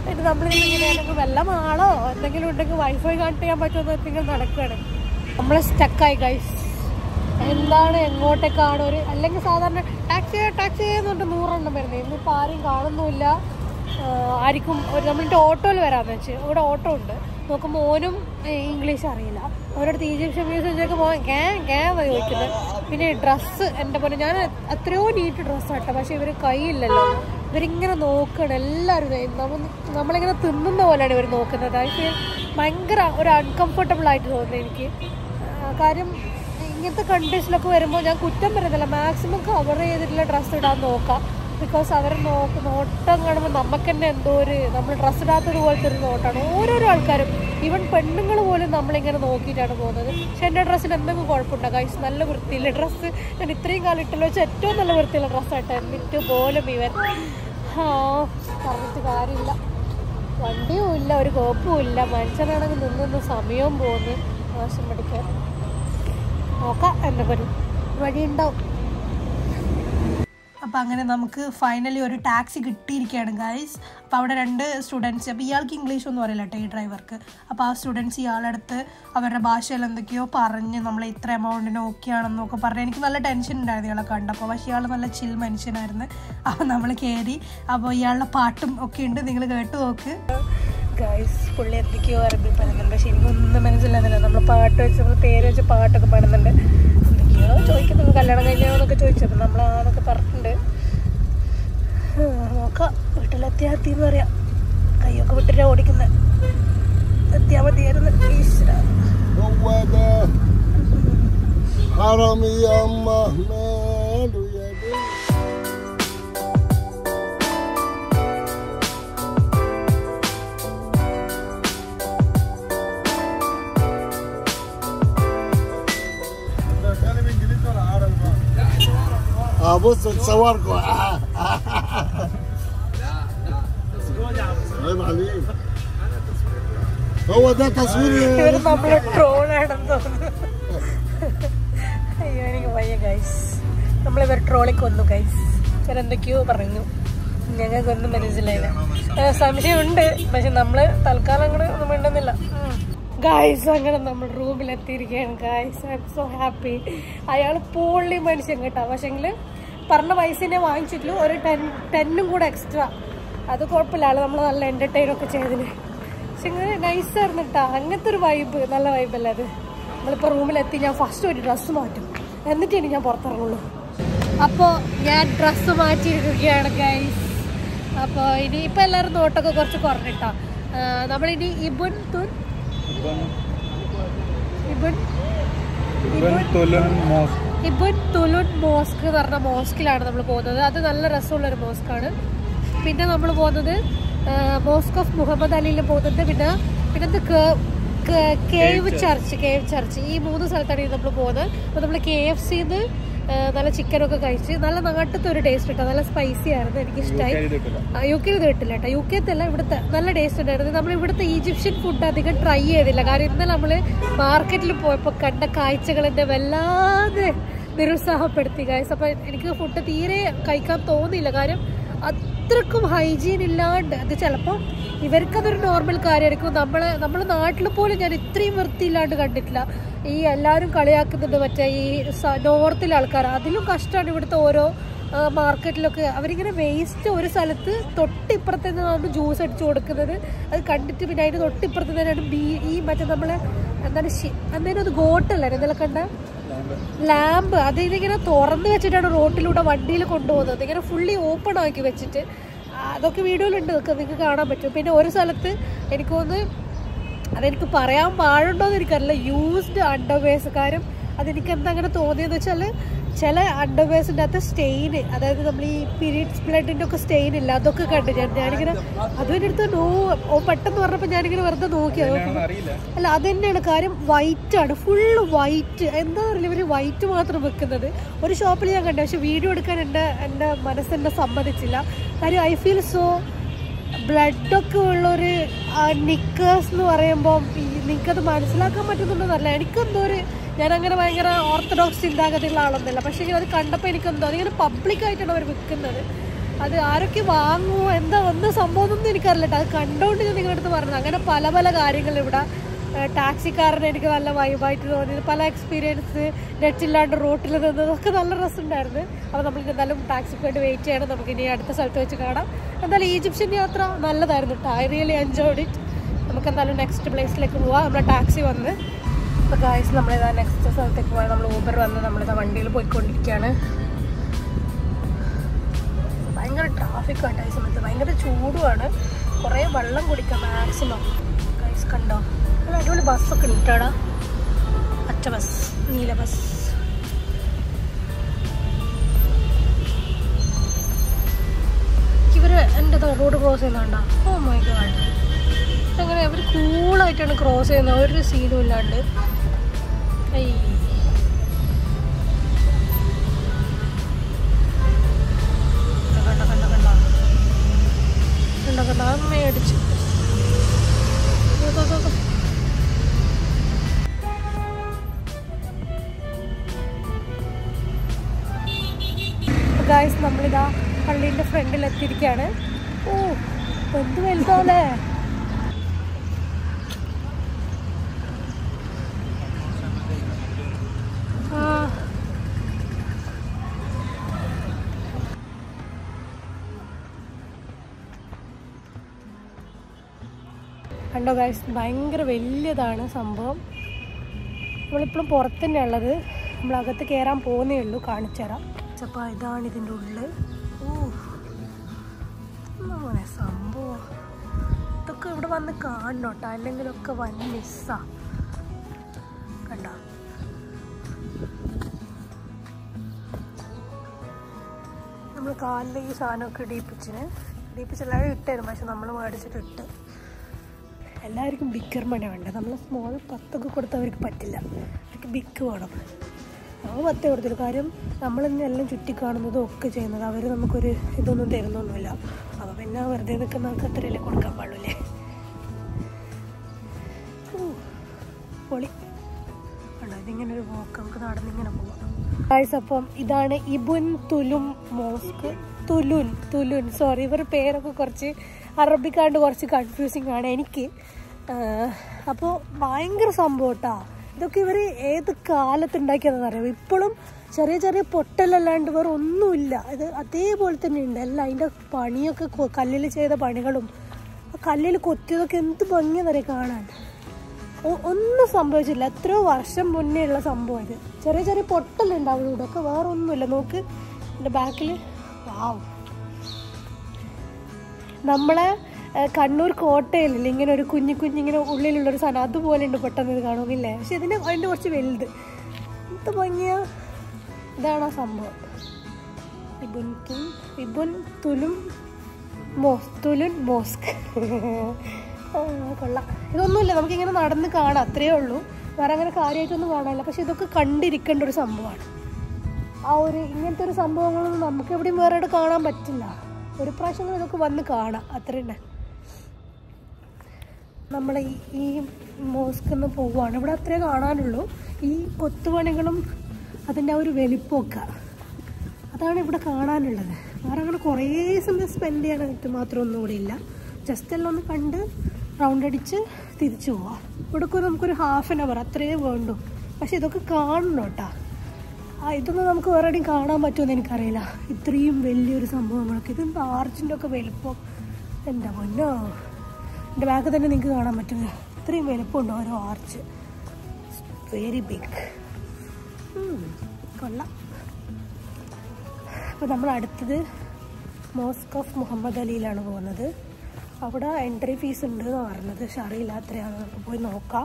പിന്നെ നമ്മളിങ്ങനെ എന്തെങ്കിലും വെള്ളമാണോ എന്തെങ്കിലും ഉണ്ടെങ്കിൽ വൈഫൈ കണക്ട് ചെയ്യാൻ പറ്റുമെന്ന് എന്തെങ്കിലും നടക്കുകയാണ്. നമ്മൾ സ്റ്റക്കായി ഗൈസ്. എന്താണ് എങ്ങോട്ടേക്കാണ് ഒരു അല്ലെങ്കിൽ സാധാരണ ടാക്സി ടാക്സി ചെയ്യുന്നുണ്ട് നൂറെണ്ണം വരുന്നത്. ഇന്നിപ്പോൾ ആരെയും കാണുന്നുമില്ല. ആർക്കും ഒരു നമ്മളിട്ട് ഓട്ടോയിൽ വരാമെന്ന് വെച്ച് ഇവിടെ ഓട്ടോ ഉണ്ട്. നോക്കുമ്പോൾ ഓനും ഇംഗ്ലീഷ് അറിയില്ല. അവരടുത്ത് ഈജിപ്ഷ്യൻ മ്യൂസിയത്തിലേക്ക് പോകാൻ ഗ്യാ ഗ്യാ ചോദിക്കുന്നത്. പിന്നെ ഡ്രസ്സ് എൻ്റെ പോലെ ഞാൻ എത്രയോ നീറ്റ് ഡ്രസ്സ് ആട്ടെ, പക്ഷേ ഇവർ കൈയില്ലല്ലോ. ഇവരിങ്ങനെ നോക്കണം എല്ലാവരും. നമ്മൾ നമ്മളിങ്ങനെ തിന്നുന്ന പോലെയാണ് ഇവർ നോക്കുന്നത്. പക്ഷേ ഭയങ്കര ഒരു അൺകംഫർട്ടബിൾ ആയിട്ട് തോന്നുന്നു എനിക്ക്. കാര്യം ഇങ്ങനത്തെ കണ്ടീഷനിലൊക്കെ വരുമ്പോൾ ഞാൻ കുറ്റം പറയുന്നില്ല, മാക്സിമം കവർ ചെയ്തിട്ടുള്ള ഡ്രസ്സ് ഇടാൻ നോക്കാം. ബിക്കോസ് അവർ നോക്ക് നോട്ടം കാണുമ്പോൾ നമുക്ക് തന്നെ എന്തോ ഒരു നമ്മൾ ഡ്രസ്സ് ഇടാത്തത് പോലത്തെ ഒരു നോട്ടാണ് ഓരോരോ ആൾക്കാരും. ഈവൻ പെണ്ണുങ്ങൾ പോലും നമ്മളിങ്ങനെ നോക്കിയിട്ടാണ് പോകുന്നത്. പക്ഷെ എൻ്റെ ഡ്രസ്സിന് എന്തെങ്കിലും കുഴപ്പമുണ്ടോ ഗൈസ്? നല്ല വൃത്തിയില്ല ഡ്രസ്സ്. ഞാൻ ഇത്രയും കാലം ഇട്ടുള്ള വെച്ചാൽ ഏറ്റവും നല്ല വൃത്തിയുള്ള ഡ്രസ്സായിട്ട് എന്നിട്ട് പോലും ഇവൻ ആ പറഞ്ഞിട്ട് കാര്യമില്ല. വണ്ടിയും ഇല്ല, ഒരു കോപ്പും ഇല്ല. മനുഷ്യനാണെങ്കിൽ നിന്നൊന്ന് സമയവും പോകുന്നു ആവശ്യം പഠിക്കാൻ. നോക്കാം എന്താ വരും വഴിയുണ്ടാവും. അപ്പോൾ അങ്ങനെ നമുക്ക് ഫൈനലി ഒരു ടാക്സി കിട്ടിയിരിക്കുകയാണ് ഗൈസ്. അപ്പോൾ അവിടെ രണ്ട് സ്റ്റുഡൻസ്, അപ്പോൾ ഇയാൾക്ക് ഇംഗ്ലീഷ് ഒന്നും അറിയില്ല കേട്ടോ ഈ ഡ്രൈവർക്ക്. അപ്പോൾ ആ സ്റ്റുഡൻസ് ഇയാളടുത്ത് അവരുടെ ഭാഷയിൽ എന്തൊക്കെയോ പറഞ്ഞ് നമ്മൾ ഇത്ര എമൗണ്ടിന് ഓക്കെ ആണെന്നൊക്കെ പറഞ്ഞ് എനിക്ക് നല്ല ടെൻഷൻ ഉണ്ടായിരുന്നു ഇയാളെ കണ്ടപ്പോൾ. പക്ഷേ ഇയാൾ നല്ല ചിൽ മനുഷ്യനായിരുന്നു. അപ്പോൾ നമ്മൾ കയറി. അപ്പോൾ ഇയാളുടെ പാട്ടും ഒക്കെ ഉണ്ട്, നിങ്ങൾ കേട്ട് നോക്ക് ഗൈസ്. പുള്ളി എന്തൊക്കെയോ അറബി പറയുന്നുണ്ട്, പക്ഷേ എനിക്കൊന്നും മനസ്സിലാകുന്നില്ല. നമ്മൾ പാട്ട് വെച്ച് നമ്മൾ പേര് വെച്ച് പാട്ടൊക്കെ പാടുന്നുണ്ട്. എന്തൊക്കെയോ ചോദിക്കുന്നത് കല്യാണം കഴിഞ്ഞോ എന്നൊക്കെ ചോദിച്ചപ്പോൾ നമ്മളാന്നൊക്കെ പറഞ്ഞിട്ടുണ്ട്. നോക്കാം വീട്ടിലെത്തിയാൽ എത്തിയെന്ന് പറയാം. കൈയൊക്കെ വിട്ടിട്ട് ഓടിക്കുന്നത് എത്തിയാൽ മതിയായിരുന്നു. ഈശ്വര بص تصوركم عيب عليك هو ده تصوير നമ്മളെ ട്രോളാണെന്ന് തോന്നുന്നു. അയ്യോ എനിക്ക് വയ്യ ഗൈസ്. നമ്മളിവർ ട്രോളിൽ കൊന്നു ഗൈസ്. ഇവരെന്തൊക്കെയോ പറഞ്ഞു, ഞങ്ങൾക്കൊന്നും മനസ്സിലായില്ല. സംശയമുണ്ട്, പക്ഷെ നമ്മൾ തൽക്കാലം അങ്ങനെ ഒന്നും വേണ്ടുന്നില്ല ഗൈസ്. അങ്ങനെ നമ്മൾ റൂമിലെത്തിയിരിക്കുകയാണ് guys. I am so happy. അയാൾ പൊള്ളി മനുഷ്യൻ കേട്ടോ. പക്ഷെങ്കിൽ പറഞ്ഞ പൈസനെ വാങ്ങിച്ചിട്ടുള്ളൂ, ഒരു ടെൻ ടെന്നും കൂടെ എക്സ്ട്രാ. അത് കുഴപ്പമില്ല, ആൾ നമ്മൾ നല്ല എൻ്റർടൈനൊക്കെ ചെയ്തതിന്. പക്ഷെ ഇങ്ങനെ നൈസായിരുന്നു കേട്ടോ. അങ്ങനത്തെ ഒരു വൈബ്, നല്ല വൈബല്ലേ അത്. നമ്മളിപ്പോൾ റൂമിലെത്തി ഞാൻ ഫസ്റ്റ് ഒരു ഡ്രസ്സ് മാറ്റും, എന്നിട്ട് ഇനി ഞാൻ പുറത്തിറങ്ങുള്ളൂ. അപ്പോൾ ഞാൻ ഡ്രസ്സ് മാറ്റിയിരിക്കുകയാണ് ഗൈസ്. അപ്പോൾ ഇനി ഇപ്പം എല്ലാവരും നോട്ടൊക്കെ കുറച്ച് കുറഞ്ഞിട്ടാ. നമ്മളിനി ഇബുൻ തുൻ ഇബുൻ ഇബുൻ തുലുൻ മോസ്ക് എന്ന് പറഞ്ഞ മോസ്കിലാണ് നമ്മൾ പോകുന്നത്. അത് നല്ല രസമുള്ളൊരു മോസ്കാണ്. പിന്നെ നമ്മൾ പോകുന്നത് മോസ്ക് ഓഫ് മുഹമ്മദ് അലിയിൽ പോകുന്നുണ്ട്. പിന്നെ പിന്നെ കേവ് ചർച്ച് കേവ് ചർച്ച് ഈ മൂന്ന് സ്ഥലത്താണ് നമ്മൾ പോകുന്നത്. അപ്പോൾ നമ്മൾ കെ എഫ് സിന്ന് നല്ല ചിക്കനൊക്കെ കഴിച്ച് നല്ല നാട്ടത്തെ ഒരു ടേസ്റ്റ് കിട്ടും. നല്ല സ്പൈസി ആയിരുന്നു, എനിക്കിഷ്ടമായി. യു കെയിൽ ഇത് കിട്ടില്ല കേട്ടോ. യു കെത്തല്ല, ഇവിടുത്തെ നല്ല ടേസ്റ്റ് ഉണ്ടായിരുന്നു. നമ്മൾ ഇവിടുത്തെ ഈജിപ്ഷ്യൻ ഫുഡ് അധികം ട്രൈ ചെയ്തില്ല. കാരണം ഇന്നലെ നമ്മൾ മാർക്കറ്റിൽ പോയപ്പോൾ കണ്ട കാഴ്ചകൾ എന്നെ വല്ലാതെ നിരുത്സാഹപ്പെടുത്തി ഗൈസ്. അപ്പം എനിക്ക് ഫുഡ് തീരെ കഴിക്കാൻ തോന്നിയില്ല. കാര്യം അത്രക്കും ഹൈജീൻ ഇല്ലാണ്ട്. അത് ചിലപ്പോൾ ഇവർക്കതൊരു നോർമൽ കാര്യമായിരിക്കും. നമ്മളെ നമ്മളെ നാട്ടിൽ പോലും ഞാൻ ഇത്രയും വൃത്തിയില്ലാണ്ട് കണ്ടിട്ടില്ല. ഈ എല്ലാവരും കളിയാക്കുന്നുണ്ട് മറ്റേ ഈ നോർത്തിലെ ആൾക്കാർ. അതിലും കഷ്ടമാണ് ഇവിടുത്തെ ഓരോ മാർക്കറ്റിലൊക്കെ. അവരിങ്ങനെ വേസ്റ്റ് ഒരു സ്ഥലത്ത് തൊട്ടിപ്പുറത്ത് നിന്നാണ് ജ്യൂസ് അടിച്ചു കൊടുക്കുന്നത്. അത് കണ്ടിട്ട് പിന്നെ അതിന് തൊട്ടിപ്പുറത്ത് തന്നെയാണ് ബീ ഈ മറ്റേ നമ്മളെ എന്താണ് അന്നേരം അത് ഗോട്ടല്ലേ ഇന്നലെ കണ്ട ലാമ്പ്. അത് ഇതിങ്ങനെ തുറന്ന് വെച്ചിട്ടാണ് റോട്ടിലൂടെ വണ്ടിയിൽ കൊണ്ടുപോകുന്നത്. ഇങ്ങനെ ഫുള്ളി ഓപ്പൺ ആക്കി വെച്ചിട്ട്. അതൊക്കെ വീഡിയോയിലുണ്ട്, അതൊക്കെ നിങ്ങൾക്ക് കാണാൻ പറ്റും. പിന്നെ ഒരു സ്ഥലത്ത് എനിക്ക് തോന്നുന്നു, അതെനിക്ക് പറയാൻ പാടുണ്ടോയെന്ന് എനിക്കറിയില്ല, യൂസ്ഡ് അണ്ടർവെയർസ്. കാര്യം അതെനിക്ക് എന്താ അങ്ങനെ തോന്നിയെന്ന് വെച്ചാൽ ചില അണ്ടർവെയർസിൻ്റെ അകത്ത് സ്റ്റെയിന്, അതായത് നമ്മൾ ഈ പീരീഡ്സ് ബ്ലഡിൻ്റെ ഒക്കെ സ്റ്റെയിൻ ഇല്ല, അതൊക്കെ കണ്ടു ഞാൻ. ഞാനിങ്ങനെ അതും എൻ്റെ അടുത്ത് നോ ഓ പെട്ടെന്ന് പറഞ്ഞപ്പോൾ ഞാനിങ്ങനെ വെറുതെ നോക്കിയത്. അല്ല അത് തന്നെയാണ് കാര്യം. വൈറ്റാണ്, ഫുള്ള് വൈറ്റ്. എന്താ അറിയില്ല ഇവർ വൈറ്റ് മാത്രം വെക്കുന്നത്. ഒരു ഷോപ്പിൽ ഞാൻ കണ്ടു, പക്ഷെ വീഡിയോ എടുക്കാൻ എൻ്റെ എൻ്റെ മനസ്സെന്നെ സമ്മതിച്ചില്ല. കാര്യം ഐ ഫീൽ സോ ബ്ലഡൊക്കെ ഉള്ളൊരു നിക്കേഴ്സ് എന്ന് പറയുമ്പോൾ നിങ്ങൾക്കത് മനസ്സിലാക്കാൻ പറ്റുന്നുണ്ടെന്നല്ല. എനിക്കെന്തോ ഒരു ഞാനങ്ങനെ ഭയങ്കര ഓർത്തഡോക്സ് ചിന്താഗതിയുള്ള ആളൊന്നുമില്ല. പക്ഷേ അത് കണ്ടപ്പോൾ എനിക്കെന്തോ അതിങ്ങനെ പബ്ലിക്കായിട്ടാണ് അവർ വിൽക്കുന്നത്. അത് ആരൊക്കെ വാങ്ങുമോ എന്താ ഒന്നും സംഭവമൊന്നും എനിക്കറിയില്ല കേട്ടോ. അത് കണ്ടുകൊണ്ട് ഞാൻ നിങ്ങളുടെ അടുത്ത് പറഞ്ഞത്. അങ്ങനെ പല പല കാര്യങ്ങൾ ഇവിടെ. ടാക്സിക്കാരന് എനിക്ക് നല്ല വൈബായിട്ട് തോന്നിയത്, പല എക്സ്പീരിയൻസ്, നെറ്റില്ലാണ്ട് റോട്ടിൽ നിന്നതൊക്കെ നല്ല രസമുണ്ടായിരുന്നു. അപ്പോൾ നമ്മൾ എന്തായാലും ടാക്സിക്ക് വേണ്ടി വെയിറ്റ് ചെയ്യണം. നമുക്ക് ഇനി അടുത്ത സ്ഥലത്ത് വെച്ച് കാണാം. എന്തായാലും ഈജിപ്ഷ്യൻ യാത്ര നല്ലതായിരുന്നു കേട്ടോ. I really enjoyed it. നമുക്ക് എന്തായാലും നെക്സ്റ്റ് പ്ലേസിലേക്ക് പോവാം. നമ്മുടെ ടാക്സി വന്ന് അപ്പോൾ ഗായ്സ് നമ്മളിതാ നെക്സ്റ്റ് സ്ഥലത്തേക്ക് പോയാൽ നമ്മൾ ഊബർ വന്ന് നമ്മളിതാ വണ്ടിയിൽ പോയിക്കൊണ്ടിരിക്കുകയാണ്. ഭയങ്കര ട്രാഫിക്കായിട്ട് ഈ സമയത്ത്, ഭയങ്കര ചൂടുമാണ്. കുറേ വെള്ളം കുടിക്കാം മാക്സിമം. ഗൈസ് കണ്ടോ, നല്ല അടിപൊളി ബസ്സൊക്കെ ഇട്ടാടാ. പച്ച ബസ്, നീല ബസ്. ഇവർ എൻ്റെ റോഡ് ക്രോസ് ചെയ്യുന്നുണ്ടോ? ഓ മൈ ഗോഡ്, അങ്ങനെ അവർ കൂളായിട്ടാണ് ക്രോസ് ചെയ്യുന്നത്, ഒരു സീനും ഇല്ലാണ്ട്. ഐ കണ്ട കണ്ട കണ്ട കണ്ട കണ്ട അമ്മയടിച്ച്. ഗായ്സ് നമ്മളിതാ പള്ളീൻ്റെ ഫ്രണ്ടിൽ എത്തിയിരിക്കുകയാണ്. ഓ എന്ത് വലുതാവല്ലേ. കണ്ടോ ഗൈസ്, ഭയങ്കര വലിയതാണ് സംഭവം. നമ്മളിപ്പോഴും പുറത്ത് തന്നെ ഉള്ളത്, നമ്മളകത്ത് കയറാൻ പോകുന്നേ ഉള്ളൂ. കാണിച്ചു തരാം. അപ്പോൾ ഇതാണ് ഇതിൻ്റെ ഉള്ളിൽ. ഓ അങ്ങനെ സംഭവം. ഇതൊക്കെ ഇവിടെ വന്ന് കാണണം കേട്ടോ, അല്ലെങ്കിലൊക്കെ വൻ മിസ്സാ. കണ്ടോ, നമ്മൾ കാലിൽ ഈ സാധനമൊക്കെ ഇടിയിപ്പിച്ചിന് ഇടിയിപ്പിച്ചെല്ലാവരും ഇട്ടായിരുന്നു. പക്ഷെ നമ്മൾ മേടിച്ചിട്ട് ഇട്ട്. എല്ലാവർക്കും ബിഗർ മണി വേണ്ടത്. നമ്മൾ സ്മോൾ പത്തൊക്കെ കൊടുത്താൽ അവർക്ക് പറ്റില്ല, അവർക്ക് ബിഗ് വേണം. നമ്മൾ പത്തേ കൊടുത്തില്ല. കാര്യം നമ്മൾ തന്നെ എല്ലാം ചുറ്റി കാണുന്നതും ഒക്കെ ചെയ്യുന്നത്. അവർ നമുക്കൊരു ഇതൊന്നും തരുന്നൊന്നുമില്ല. അപ്പോൾ പിന്നെ വെറുതെ നിൽക്കുന്നവർക്ക് അത്രയല്ലേ കൊടുക്കാൻ പാടില്ലേ. പൊളി വേണ്ട. ഇതിങ്ങനെ ഒരു പോക്ക്, നമുക്ക് നടന്നിങ്ങനെ പോവാം. ഗൈസ്, അപ്പം ഇതാണ് ഇബുൻ തുലും മോസ്ക്. തുലുൻ തുലുൻ സോറി, ഇവരുടെ പേരൊക്കെ കുറച്ച് അറബിക്കാണ്ട് കുറച്ച് കൺഫ്യൂസിങ് ആണ് എനിക്ക്. അപ്പോൾ ഭയങ്കര സംഭവം കേട്ടോ. ഇതൊക്കെ ഇവർ ഏത് കാലത്തുണ്ടാക്കിയതെന്ന് അറിയാം. ഇപ്പോഴും ചെറിയ ചെറിയ പൊട്ടലല്ലാണ്ട് വേറെ ഒന്നുമില്ല. ഇത് അതേപോലെ തന്നെ ഉണ്ട് എല്ലാം. അതിൻ്റെ പണിയൊക്കെ കല്ലിൽ ചെയ്ത പണികളും കല്ലിൽ കൊത്തിയതൊക്കെ എന്ത് ഭംഗിയെന്നറിയാം കാണാൻ. ഒന്നും സംഭവിച്ചില്ല. എത്രയോ വർഷം മുന്നേ ഉള്ള സംഭവം ഇത്. ചെറിയ ചെറിയ പൊട്ടലുണ്ടാവും ഇവിടെ ഒക്കെ, വേറെ ഒന്നുമില്ല. നോക്ക് എൻ്റെ ബാക്കിൽ. വാവ്, നമ്മളെ കണ്ണൂർ കോട്ടയിലില്ല ഇങ്ങനെ ഒരു കുഞ്ഞു കുഞ്ഞിങ്ങനെ ഉള്ളിലുള്ളൊരു സാധനം, അതുപോലെ ഉണ്ട് പെട്ടെന്ന് ഇത് കാണുമില്ലേ. പക്ഷെ ഇതിന് അതിൻ്റെ കുറച്ച് വലുത്. എന്ത് ഭംഗിയാ. ഇതാണ് ആ സംഭവം. ഇബുൻ തുൽ ഇബുൻ തുലും മോസ് തുലുൻ മോസ്ക്. കൊള്ളാം. ഇതൊന്നുമില്ല, നമുക്കിങ്ങനെ നടന്ന് കാണാം, അത്രയേ ഉള്ളൂ. വേറെ അങ്ങനെ കാര്യമായിട്ടൊന്നും കാണാനില്ല. പക്ഷെ ഇതൊക്കെ കണ്ടിരിക്കേണ്ട ഒരു സംഭവമാണ്. ആ ഒരു ഇങ്ങനത്തെ ഒരു സംഭവങ്ങളൊന്നും നമുക്ക് എവിടെയും വേറെ ഇവിടെ കാണാൻ പറ്റില്ല. ഒരു പ്രാവശ്യം ഇതൊക്കെ വന്ന് കാണാം, അത്ര തന്നെ. നമ്മൾ ഈ ഈ മോസ്കിന്ന് പോവുകയാണ്. ഇവിടെ അത്രേ കാണാനുള്ളൂ. ഈ കൊത്തുപണികളും അതിൻ്റെ ആ ഒരു വലിപ്പമൊക്കെ, അതാണ് ഇവിടെ കാണാനുള്ളത്. വേറെ അങ്ങനെ കുറേ സമയം സ്പെൻഡ് ചെയ്യാനായിട്ട് മാത്രം ഒന്നും ഇവിടെ ഇല്ല. ജസ്റ്റ് എല്ലാം ഒന്ന് കണ്ട് റൗണ്ട് അടിച്ച് തിരിച്ചു പോവാം. ഇവിടേക്ക് നമുക്കൊരു ഹാഫ് ആൻ അവർ അത്രയേ വേണ്ടു. പക്ഷെ ഇതൊക്കെ കാണണം കേട്ടോ. ആ ഇതൊന്നും നമുക്ക് വേറെ എവിടെയും കാണാൻ പറ്റുമെന്ന് എനിക്കറിയില്ല. ഇത്രയും വലിയൊരു സംഭവങ്ങളൊക്കെ. ഇതെന്താ ആർച്ചിൻ്റെ ഒക്കെ വലുപ്പം. എന്താ പൊന്നോ, എൻ്റെ ബാക്കിൽ തന്നെ നിങ്ങൾക്ക് കാണാൻ പറ്റും. ഇത്രയും വലുപ്പമുണ്ടോ ഓരോ ആർച്ച്. Very big. കൊള്ളാം. അപ്പോൾ നമ്മൾ അടുത്തത് മോസ്ക് ഓഫ് മുഹമ്മദ് അലിയിലാണ് പോകുന്നത്. അവിടെ എൻട്രി ഫീസ് ഉണ്ട് എന്നാണ് പറഞ്ഞത്. പക്ഷെ അറിയില്ല എത്രയാണ്, നമുക്ക് പോയി നോക്കാം.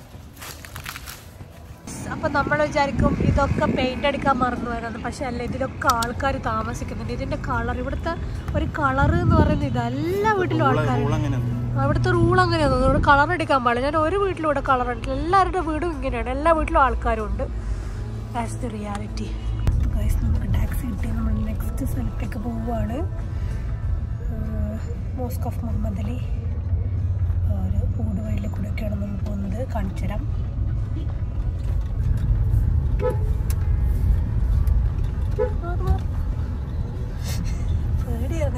അപ്പം നമ്മൾ വിചാരിക്കും ഇതൊക്കെ പെയിൻ്റ് അടിക്കാൻ മറന്നു വരുന്നത്. പക്ഷെ അല്ല, ഇതിലൊക്കെ ആൾക്കാർ താമസിക്കുന്നുണ്ട്. ഇതിൻ്റെ കളർ, ഇവിടുത്തെ ഒരു കളർ എന്ന് പറയുന്നത് ഇത് എല്ലാ വീട്ടിലും ആൾക്കാർ. അവിടുത്തെ റൂൾ അങ്ങനെയാണ്. ഇവിടെ കളർ അടിക്കാൻ പാടില്ല. ഞാൻ ഒരു വീട്ടിലും ഇവിടെ കളർ അടിക്കില്ല. എല്ലാവരുടെ വീടും ഇങ്ങനെയാണ്. എല്ലാ വീട്ടിലും ആൾക്കാരും ഉണ്ട്. That's the reality. ഗൈസ്, നമുക്ക് ടാക്സി കിട്ടി. നമ്മൾ നെക്സ്റ്റ് സ്ഥലത്തേക്ക് പോവുകയാണ്. Mosque of Muhammad Ali. ഒരു ഊട് വഴിയിൽ കൂടെയൊക്കെയാണ് നമ്മൾ പോകുന്നത്. കാണിച്ചു തരാം. പേടിയാണ്.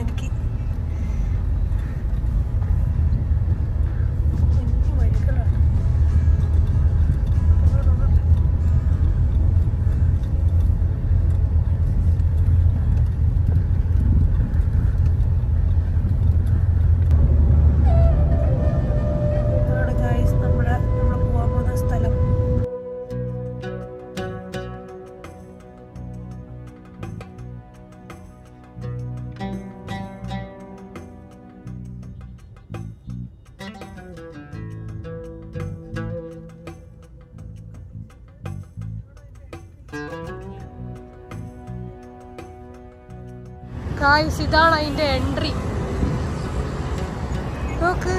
ഗായ്സ് ഇതാണ് അതിൻ്റെ എൻട്രി. നോക്ക്,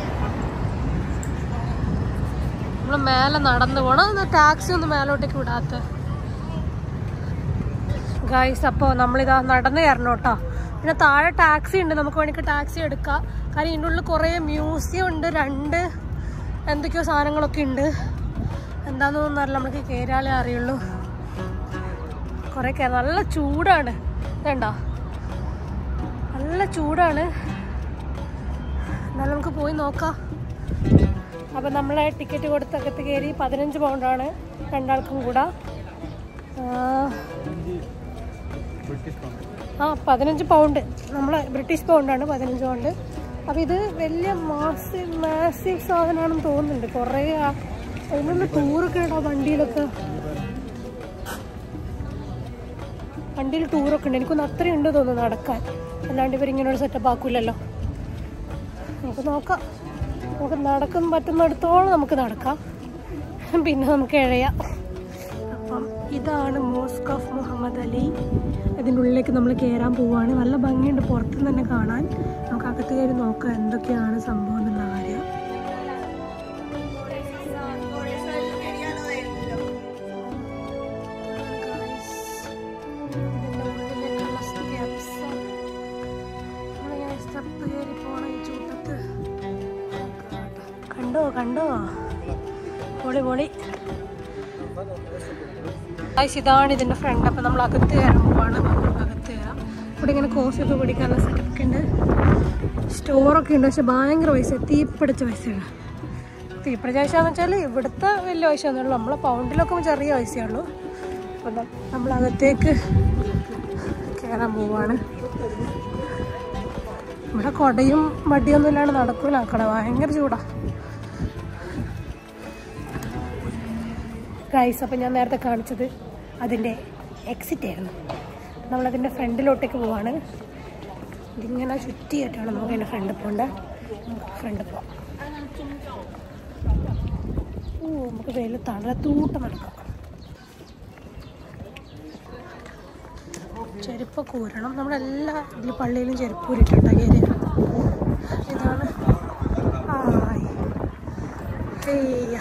നമ്മൾ മേലെ നടന്നു പോകണം. ടാക്സി ഒന്നും മേലോട്ടേക്ക് വിടാത്ത ഗായ്സ്. അപ്പോൾ നമ്മളിതാ നടന്നു കയറണം കേട്ടോ. പിന്നെ താഴെ ടാക്സി ഉണ്ട്, നമുക്ക് വേണമെങ്കിൽ ടാക്സി എടുക്കാം. കാരണം ഇതിൻ്റെ ഉള്ളിൽ കുറേ മ്യൂസിയം ഉണ്ട്, രണ്ട് എന്തൊക്കെയോ സാധനങ്ങളൊക്കെ ഉണ്ട്. എന്താണെന്നൊന്നും അറിയില്ല, നമുക്ക് കയറിയാലേ അറിയുള്ളൂ. കുറേ കയറി, നല്ല ചൂടാണ്. ഇതുണ്ടോ, നല്ല ചൂടാണ്. എന്നാലും നമുക്ക് പോയി നോക്കാം. അപ്പം നമ്മളെ ടിക്കറ്റ് കൊടുത്തകത്ത് കയറി പതിനഞ്ച് പൗണ്ടാണ് രണ്ടാൾക്കും കൂടെ. ആ പതിനഞ്ച് പൗണ്ട്, നമ്മളെ ബ്രിട്ടീഷ് പൗണ്ടാണ് പതിനഞ്ച് പൗണ്ട്. അപ്പം ഇത് വലിയ മാസീവ് മാസീവ് സാധനമാണെന്ന് തോന്നുന്നുണ്ട്. കുറേ അതിനുള്ള ടൂറൊക്കെ ഉണ്ടോ വണ്ടിയിലൊക്കെ, വണ്ടിയിൽ ടൂറൊക്കെ ഉണ്ട്. എനിക്കൊന്ന് അത്രയും ഉണ്ട് തോന്നുന്നു നടക്കാൻ, അല്ലാണ്ട് ഇവരിങ്ങനൊരു സെറ്റപ്പ് ആക്കൂലല്ലോ. നമുക്ക് നോക്കാം, നമുക്ക് നടക്കാൻ പറ്റുന്നിടത്തോളം നമുക്ക് നടക്കാം, പിന്നെ നമുക്ക് എഴയാം. അപ്പം ഇതാണ് മോസ്ക് ഓഫ് മുഹമ്മദ് അലി. ഇതിൻ്റെ ഉള്ളിലേക്ക് നമ്മൾ കയറാൻ പോവുകയാണ്. നല്ല ഭംഗിയുണ്ട് പുറത്തുനിന്ന് തന്നെ കാണാൻ. നമുക്ക് അകത്ത് കയറി നോക്കാം എന്തൊക്കെയാണ് സംഭവം എന്നുള്ള കാര്യം. കണ്ടോ കണ്ടോ, പൊളി പൊളി. ഇതാണ് ഇതിൻ്റെ ഫ്രണ്ട്. അപ്പം നമ്മൾ അകത്ത് കയറാൻ പോവാണ്. അകത്ത് കയറാം. ഇവിടെ ഇങ്ങനെ കോഫി ഒക്കെ കുടിക്കാനുള്ള സെറ്റപ്പൊക്കെ ഉണ്ട്, സ്റ്റോറൊക്കെ ഉണ്ട്. പക്ഷെ ഭയങ്കര പൈസ, തീപ്പിടിച്ച പൈസയാണ്. തീപ്പിടിച്ച പൈസ എന്ന് വെച്ചാൽ ഇവിടുത്തെ വലിയ പൈസ ഒന്നുമില്ല, നമ്മളെ പൗണ്ടിലൊക്കെ ചെറിയ പൈസയുള്ളൂ. അപ്പം നമ്മളകത്തേക്ക് കയറാൻ പോവാണ്. ഇവിടെ കൊടയും വടിയൊന്നും ഇല്ലാണ്ട് നടക്കൂല, കട ഭയങ്കര ചൂടാ ഗൈസ്. അപ്പം ഞാൻ നേരത്തെ കാണിച്ചത് അതിൻ്റെ എക്സിറ്റ് ആയിരുന്നു. നമ്മളതിൻ്റെ ഫ്രണ്ടിലോട്ടേക്ക് പോവാണ്. ഇതിങ്ങനെ ചുറ്റിയായിട്ടാണ് നമുക്ക് അതിൻ്റെ ഫ്രണ്ട് പോകേണ്ടത്. നമുക്ക് ഫ്രണ്ട് പോവാം. ഓ, നമുക്ക് വെയിൽ തളർത്തൂട്ടം നടക്കാം. ചെരുപ്പൊക്കെ ഊരണം. നമ്മളെല്ലാ ഇതിൽ പള്ളിയിലും ചെരുപ്പ് ഊരിട്ടുണ്ട് കയറി. ഇതാണ് ആയ് ഹേയ്യ.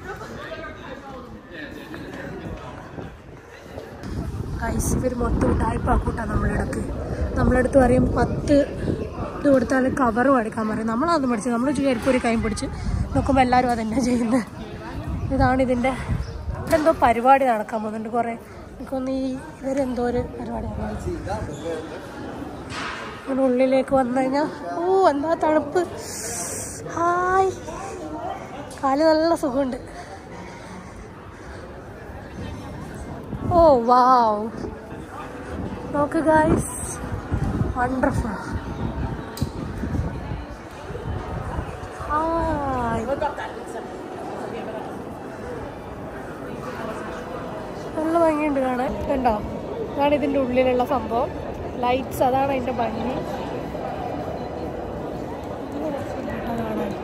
ഗൈസ് ഇവർ മൊത്തം ഉടായ്പാക്കൂട്ടാണ് നമ്മളിടക്ക്. നമ്മളടുത്ത് പറയും പത്ത് ഇത് കൊടുത്താൽ കവർ മേടിക്കാൻ പറയും. നമ്മളതൊന്നും പഠിച്ചു, നമ്മൾ ചെരുപ്പ് ഒരു കൈ പിടിച്ച് നോക്കുമ്പോൾ എല്ലാവരും അതന്നെ ചെയ്യുന്നത്. ഇതാണ് ഇതിൻ്റെ. ഇവിടെ എന്തോ പരിപാടി നടക്കാൻ പോകുന്നുണ്ട് കുറേ. എനിക്കൊന്ന് ഈ ഇവരെന്തോ ഒരു പരിപാടിയാണ്. ഇവിടെ ഉള്ളിലേക്ക് വന്നു കഴിഞ്ഞാൽ ഓ എന്താ തണുപ്പ്. ഹായ്, കാല് നല്ല സുഖമുണ്ട്. ഓ വാവ്, നോക്ക് ഗൈസ്, വണ്ടർഫുൾ. ഹായ്, നല്ല ഭംഗിയുണ്ട് കാണാൻ. കണ്ടോ, അതാണ് ഇതിൻ്റെ ഉള്ളിലുള്ള സംഭവം. ലൈറ്റ്സ്, അതാണ് അതിൻ്റെ ഭംഗി. കാണാൻ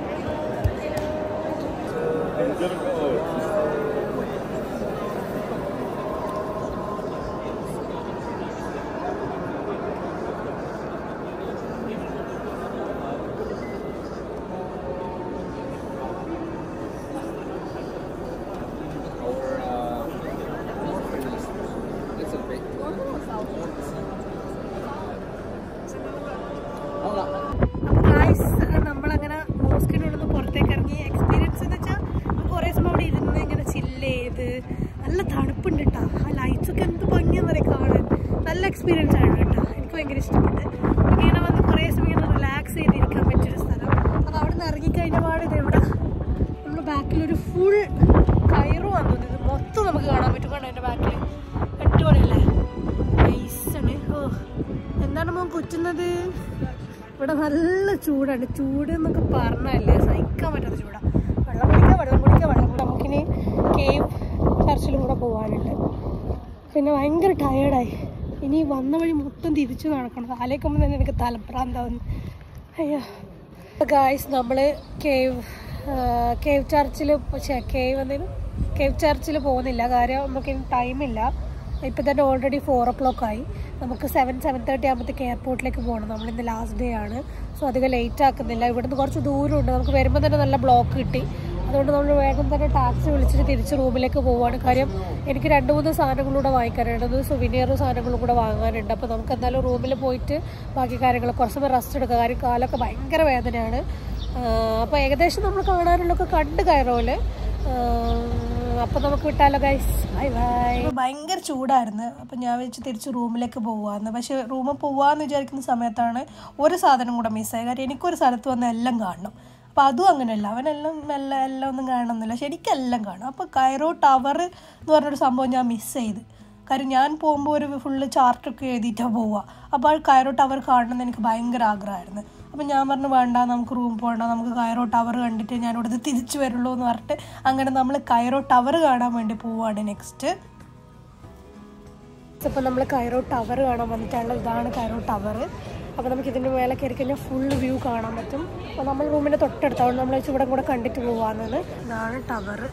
നമ്മളങ്ങനെ മോസ്കിനുള്ളിൽ പുറത്തേക്ക് ഇറങ്ങി. എക്സ്പീരിയൻസ് എന്ന് വെച്ചാൽ കുറേ സമയം അവിടെ ഇരുന്ന് ഇങ്ങനെ ചില്ല് ചെയ്ത്, നല്ല തണുപ്പുണ്ട് കേട്ടോ. ആ ലൈറ്റ്സൊക്കെ എന്ത് ഭംഗിയാണെന്നറിയാം കാണാൻ. നല്ല എക്സ്പീരിയൻസ് ആണ് കേട്ടോ, എനിക്ക് ഭയങ്കര ഇഷ്ടപ്പെട്ട്. ഇങ്ങനെ വന്ന് കുറേ സമയം ഇങ്ങനെ റിലാക്സ് ചെയ്തിരിക്കാൻ പറ്റിയൊരു സ്ഥലം. അത് അവിടെ നിന്ന് ഇറങ്ങിക്കഴിഞ്ഞ പാട് ഇത് ഇവിടെ നമ്മുടെ ബാക്കിലൊരു ഫുൾ കയറ് വന്നത്, ഇത് മൊത്തം നമുക്ക് കാണാൻ പറ്റും. കണ്ടോ എൻ്റെ ബാക്കിൽ അടിപൊളിയല്ലേ, നൈസാണ്. ഓ എന്താണ് മോൻ കുറ്റുന്നത്? ഇവിടെ നല്ല ചൂടാണ്. ചൂട് എന്നൊക്കെ പറഞ്ഞല്ലേ സഹിക്കാൻ പറ്റാത്ത ചൂടാണ്. വെള്ളം കുടിക്കുക വെള്ളം കുടിക്കുക വെള്ളം കൂടെ. നമുക്കിനി കേവ് ചർച്ചിലും കൂടെ പോകാനുണ്ട്. പിന്നെ ഭയങ്കര ടയേർഡായി. ഇനി വന്ന വഴി മൊത്തം തിരിച്ചു നടക്കണം. ആലേക്കുമ്പോൾ തന്നെ എനിക്ക് തലപ്രാന്താവുന്നു. അയ്യോ ഗായ്സ്, നമ്മൾ കേവ് കേവ് ചർച്ചിൽ കേവ് എന്തെങ്കിലും കേവ് ചർച്ചിൽ പോകുന്നില്ല. കാര്യം നമുക്കിനി ടൈമില്ല. ഇപ്പം തന്നെ ഓൾറെഡി ഫോർ ഒ ക്ലോക്ക് ആയി. നമുക്ക് സെവൻ സെവൻ തേർട്ടി ആകുമ്പോഴത്തേക്ക് എയർപോർട്ടിലേക്ക് പോകണം. നമ്മളിന്ന് ലാസ്റ്റ് ഡേ ആണ്. സോ അധികം ലേറ്റ് ആക്കുന്നില്ല. ഇവിടുന്ന് കുറച്ച് ദൂരമുണ്ട്. നമുക്ക് വരുമ്പോൾ തന്നെ നല്ല ബ്ലോക്ക് കിട്ടി. അതുകൊണ്ട് നമ്മൾ വേഗം തന്നെ ടാക്സി വിളിച്ചിട്ട് തിരിച്ച് റൂമിലേക്ക് പോവുകയാണ്. കാര്യം എനിക്ക് രണ്ട് മൂന്ന് സാധനങ്ങളൂടെ വാങ്ങിക്കാനുണ്ട്. സുവിനിയറും സാധനങ്ങളും കൂടെ വാങ്ങാനുണ്ട്. അപ്പോൾ നമുക്ക് എന്തായാലും റൂമിൽ പോയിട്ട് ബാക്കി കാര്യങ്ങൾ കുറച്ച് സമയം റെസ്റ്റ് എടുക്കുക. കാര്യം കാലൊക്കെ ഭയങ്കര വേദനയാണ്. അപ്പോൾ ഏകദേശം നമ്മൾ കാണാനുള്ളതൊക്കെ കണ്ട് കയറോല്. അപ്പോൾ നമുക്ക് വിട്ടാലോ ഗൈസ്. Bye bye. ഭയങ്കര ചൂടായിരുന്നു. അപ്പോൾ ഞാൻ വെച്ച് തിരിച്ച് റൂമിലേക്ക് പോവാന്ന്. പക്ഷേ റൂമിൽ പോവാന്ന് വിചാരിക്കുന്ന സമയത്താണ് ഒരു സാധനം കൂടെ മിസ്സായി. കാര്യം എനിക്കൊരു സ്ഥലത്ത് വന്ന് എല്ലാം കാണണം. അപ്പോൾ അതും അങ്ങനെയല്ല. അവനെല്ലാം എല്ലാം എല്ലാം ഒന്നും കാണണമെന്നില്ല. പക്ഷെ എനിക്കെല്ലാം കാണും. അപ്പോൾ കൈറോ ടവർ എന്ന് പറഞ്ഞൊരു സംഭവം ഞാൻ മിസ് ചെയ്ത്. കാര്യം ഞാൻ പോകുമ്പോൾ ഒരു ഫുള്ള് ചാർട്ടൊക്കെ എഴുതിയിട്ടാണ് പോവുക. അപ്പോൾ ആ കൈറോ ടവർ കാണണമെന്ന് എനിക്ക് ഭയങ്കര ആഗ്രഹമായിരുന്നു. അപ്പം ഞാൻ പറഞ്ഞു വേണ്ട, നമുക്ക് റൂം പോകണ്ട, നമുക്ക് കൈറോ ടവർ കണ്ടിട്ട് ഞാൻ ഇവിടുന്ന് തിരിച്ചു വരുള്ളൂ എന്ന് പറഞ്ഞിട്ട് അങ്ങനെ നമ്മൾ കൈറോ ടവർ കാണാൻ വേണ്ടി പോവുകയാണ് നെക്സ്റ്റ്. ഇപ്പോൾ നമ്മൾ കൈറോ ടവർ കാണാൻ വന്നിട്ടുള്ള ഇതാണ് കൈറോ ടവർ. അപ്പോൾ നമുക്ക് ഇതിൻ്റെ മേലെ കയറി കഴിഞ്ഞാൽ ഫുൾ വ്യൂ കാണാൻ പറ്റും. അപ്പോൾ നമ്മൾ റൂമിൻ്റെ തൊട്ടടുത്താണ്. നമ്മൾ വെച്ച് ഇവിടെ കൂടെ കണ്ടിട്ട് പോകാമെന്നത്. ഇതാണ് ടവർ.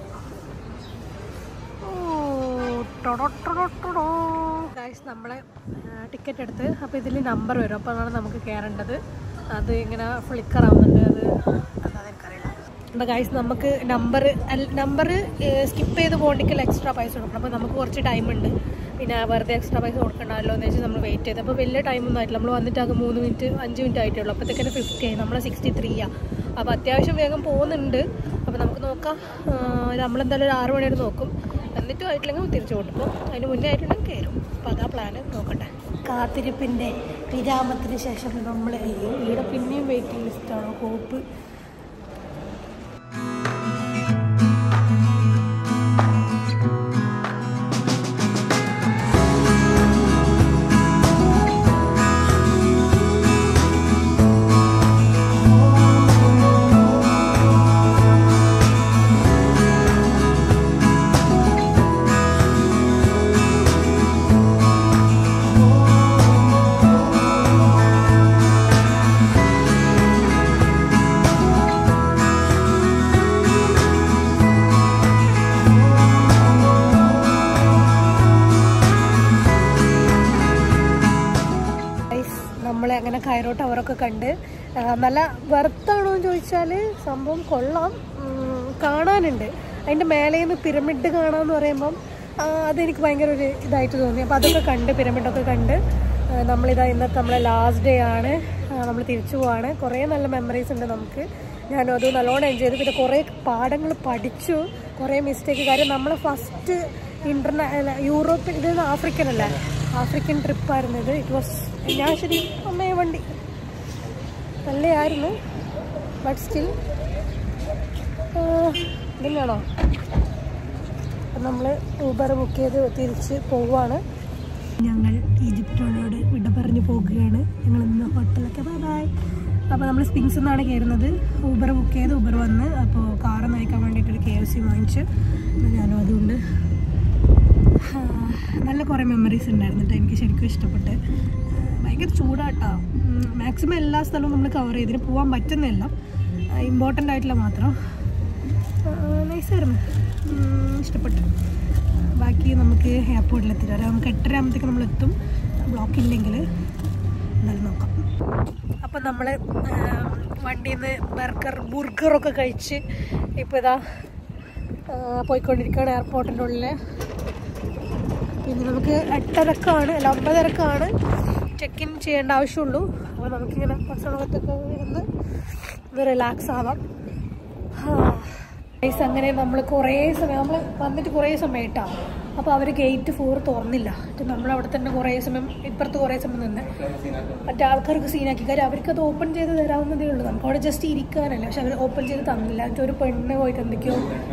ഗൈസ് നമ്മളെ ടിക്കറ്റ് എടുത്ത് അപ്പോൾ ഇതിൽ നമ്പർ വരും. അപ്പോൾ അതാണ് നമുക്ക് കയറേണ്ടത്. അത് ഇങ്ങനെ ഫ്ലിക്കർ ആവുന്നുണ്ട്. അത് എന്താണെന്ന് എനിക്കറിയില്ല. അപ്പോൾ ഗൈസ് നമുക്ക് നമ്പർ നമ്പർ സ്കിപ്പ് ചെയ്ത് പോകണമെങ്കിൽ എക്സ്ട്രാ പൈസ കൊടുക്കണം. അപ്പോൾ നമുക്ക് കുറച്ച് ടൈമുണ്ട്. പിന്നെ വെറുതെ എക്സ്ട്രാ പൈസ കൊടുക്കണ്ടല്ലോ എന്ന് വെച്ചാൽ നമ്മൾ വെയിറ്റ് ചെയ്ത്. അപ്പോൾ വലിയ ടൈമൊന്നും ആയിട്ടില്ല. നമ്മൾ വന്നിട്ടാകെ മൂന്ന് മിനിറ്റ് അഞ്ച് മിനിറ്റ് ആയിട്ടേ ഉള്ളൂ. അപ്പോഴത്തേക്കാണ് ഫിഫ്റ്റി ആയി. നമ്മൾ സിക്സ്റ്റി ത്രീ ആണ്. അപ്പോൾ അത്യാവശ്യം വേഗം പോകുന്നുണ്ട്. അപ്പോൾ നമുക്ക് നോക്കാം. നമ്മളെന്തായാലും ഒരു ആറ് മണിയോട് നോക്കും. എന്നിട്ടും ആയിട്ടില്ലെങ്കിൽ തിരിച്ചു കൊടുക്കും. അതിന് മുന്നേ ആയിട്ടുണ്ടെങ്കിൽ കയറും. അപ്പോൾ അതാ പ്ലാന്. നോക്കട്ടെ. കാത്തിരിപ്പിൻ്റെ വിരാമത്തിന് ശേഷം നമ്മൾ ഇവിടെ പിന്നെയും വെയിറ്റിംഗ് ലിസ്റ്റാണോ കോപ്പ്. നമ്മളെ അങ്ങനെ കൈറോ ടവറൊക്കെ കണ്ട് നല്ല വെറുത്താണോ എന്ന് ചോദിച്ചാൽ സംഭവം കൊള്ളാം. കാണാനുണ്ട്. അതിൻ്റെ മേലെ നിന്ന് പിരമിഡ് കാണാമെന്ന് പറയുമ്പം അതെനിക്ക് ഭയങ്കര ഒരു ഇതായിട്ട് തോന്നി. അപ്പോൾ അതൊക്കെ കണ്ട് പിരമിഡൊക്കെ കണ്ട് നമ്മളിതാ ഇന്നത്തെ നമ്മളെ ലാസ്റ്റ് ഡേ ആണ്. നമ്മൾ തിരിച്ചു പോവാണ്. കുറേ നല്ല മെമ്മറീസ് ഉണ്ട് നമുക്ക്. ഞാനും അത് നല്ലോണം എൻജോയ് ചെയ്തു. പിന്നെ കുറേ പാഠങ്ങൾ പഠിച്ചു. കുറേ മിസ്റ്റേക്ക്. കാര്യം നമ്മൾ ഫസ്റ്റ് ഇൻ്റർനാ യൂറോപ്യൻ ഇത് ആഫ്രിക്കൻ അല്ല ആഫ്രിക്കൻ ട്രിപ്പായിരുന്നു ഇത്. ഇറ്റ് വാസ് ഞാൻ ശരി അമ്മയെ വണ്ടി നല്ലതായിരുന്നു. ബട്ട് സ്റ്റിൽ ഇതിനാണോ അപ്പം നമ്മൾ ഊബർ ബുക്ക് ചെയ്ത് തിരിച്ച് പോവുകയാണ്. ഞങ്ങൾ ഈജിപ്റ്റോളോട് വിട പറഞ്ഞു പോകുകയാണ്. ഞങ്ങൾ ഇന്ന് ഹോട്ടലൊക്കെ ബൈ ബൈ. അപ്പോൾ നമ്മൾ സ്പിങ്സിൽ നിന്നാണ് കയറുന്നത്. ഊബർ ബുക്ക് ചെയ്ത് ഊബർ വന്ന് അപ്പോൾ കാറ് നയിക്കാൻ വേണ്ടിയിട്ടൊരു കെ എഫ് സി വാങ്ങിച്ച് ഞാനും അതുകൊണ്ട് നല്ല കുറേ മെമ്മറീസ് ഉണ്ടായിരുന്നു കേട്ടോ. എനിക്ക് ശരിക്കും ഇഷ്ടപ്പെട്ട്. ഭയങ്കര ചൂടാട്ടോ. മാക്സിമം എല്ലാ സ്ഥലവും നമ്മൾ കവർ ചെയ്തിന് പോകാൻ പറ്റുന്നില്ല. ഇമ്പോർട്ടൻ്റ് ആയിട്ടുള്ള മാത്രം. നൈസായിരുന്നു. ഇഷ്ടപ്പെട്ടു. ബാക്കി നമുക്ക് എയർപോർട്ടിലെത്തില്ല. നമുക്ക് എട്ടര ആകുമ്പോഴത്തേക്ക് നമ്മളെത്തും. ബ്ലോക്ക് ഇല്ലെങ്കിൽ എന്തായാലും നോക്കാം. അപ്പം നമ്മൾ വണ്ടിയിൽ നിന്ന് ബർഗർ ബുർഗറൊക്കെ കഴിച്ച് ഇപ്പോൾ ഇതാ പോയിക്കൊണ്ടിരിക്കുകയാണ് എയർപോർട്ടിൻ്റെ ഉള്ളിൽ. പിന്നെ നമുക്ക് എട്ടരക്കാണ് അല്ല ഒമ്പതരക്കാണ് ചെക്ക് ഇൻ ചെയ്യേണ്ട ആവശ്യമുള്ളൂ. അപ്പോൾ നമുക്കിങ്ങനെ ഭക്ഷണത്തൊക്കെ ഇരുന്ന് ഒന്ന് റിലാക്സ് ആവാം. ഗൈസ് അങ്ങനെ നമ്മൾ കുറേ സമയം നമ്മൾ വന്നിട്ട് കുറേ സമയം ഇട്ടാണ്. അപ്പോൾ അവർ ഗേറ്റ് ഫോർ തുറന്നില്ല. നമ്മൾ അവിടെ തന്നെ കുറേ സമയം ഇപ്പുറത്ത് കുറേ സമയം നിന്ന് മറ്റേ ആൾക്കാർക്ക് സീനാക്കി. കാര്യം അവർക്കത് ഓപ്പൺ ചെയ്ത് തരാവുന്നതേ ഉള്ളൂ. നമുക്ക് അവിടെ ജസ്റ്റ് ഇരിക്കാനല്ല. പക്ഷെ അവർ ഓപ്പൺ ചെയ്ത് തന്നില്ല. എന്നിട്ട് ഒരു പെണ്ണ് പോയിട്ട് എന്തൊക്കെയോ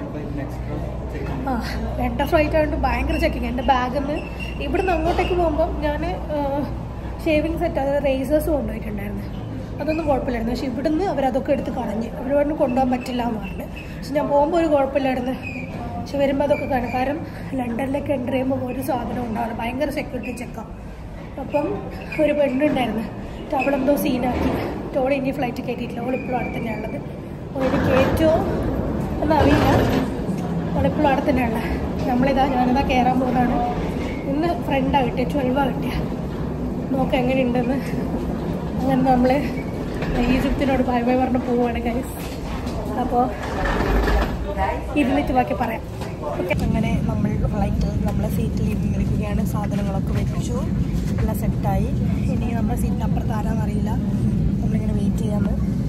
ആ രണ്ട് ഫ്ലൈറ്റ് ആയതുകൊണ്ട് ഭയങ്കര ചെക്കിങ്. എൻ്റെ ബാഗിൽ നിന്ന് ഇവിടുന്ന് അങ്ങോട്ടേക്ക് പോകുമ്പം ഞാൻ ഷേവിങ് സെറ്റ് അതായത് റേസേഴ്സ് കൊണ്ടുപോയിട്ടുണ്ടായിരുന്നു. അതൊന്നും കുഴപ്പമില്ലായിരുന്നു. പക്ഷെ ഇവിടുന്ന് അവരതൊക്കെ എടുത്ത് കളഞ്ഞ് അവർ പറഞ്ഞു കൊണ്ടുപോകാൻ പറ്റില്ല എന്ന് പറഞ്ഞു. പക്ഷെ ഞാൻ പോകുമ്പോൾ ഒരു കുഴപ്പമില്ലായിരുന്നു. പക്ഷെ വരുമ്പോൾ അതൊക്കെ കാണും. കാരണം ലണ്ടനിലേക്ക് എൻ്റർ ചെയ്യുമ്പോൾ ഒരു സാധനം ഉണ്ടാവില്ല. ഭയങ്കര സെക്യൂരിറ്റി ചെക്കാം. അപ്പം ഒരു പെണ്ണുണ്ടായിരുന്നു. അവളെന്തോ സീനാക്കി. ഓടെ ഇനി ഫ്ലൈറ്റ് കയറ്റിയിട്ടില്ല. അവളിപ്പോഴും അവിടെ തന്നെയാണുള്ളത്. ഒരു കയറ്റുമോ എന്നറിയില്ല. അവളിപ്പോഴും അവിടെ തന്നെയാണ്. നമ്മളിതാ ഞാനിതാ കയറാൻ പോകുന്നതാണ്. ഇന്ന് ഫ്രണ്ടാണ് കിട്ടിയ ട്വൽവാണ് കിട്ടിയ നോക്കാം എങ്ങനെയുണ്ടെന്ന്. അങ്ങനെ നമ്മൾ ഈജിപ്തിനോട് ബൈ ബൈ പറഞ്ഞ് പോവുകയാണ് ഗൈസ്. അപ്പോൾ ഇരുന്നിട്ട് ബാക്കി പറയാം. ഓക്കെ, അങ്ങനെ നമ്മൾ ഫ്ലൈറ്റിൽ നമ്മളെ സീറ്റിൽ ഇരുന്നിരിക്കുകയാണ്. സാധനങ്ങളൊക്കെ വെച്ചു, എല്ലാം സെറ്റായി. ഇനി നമ്മുടെ സീറ്റിന് അപ്പുറത്ത് ആരാന്നറിയില്ല, നമ്മളിങ്ങനെ വെയിറ്റ് ചെയ്യാന്ന്.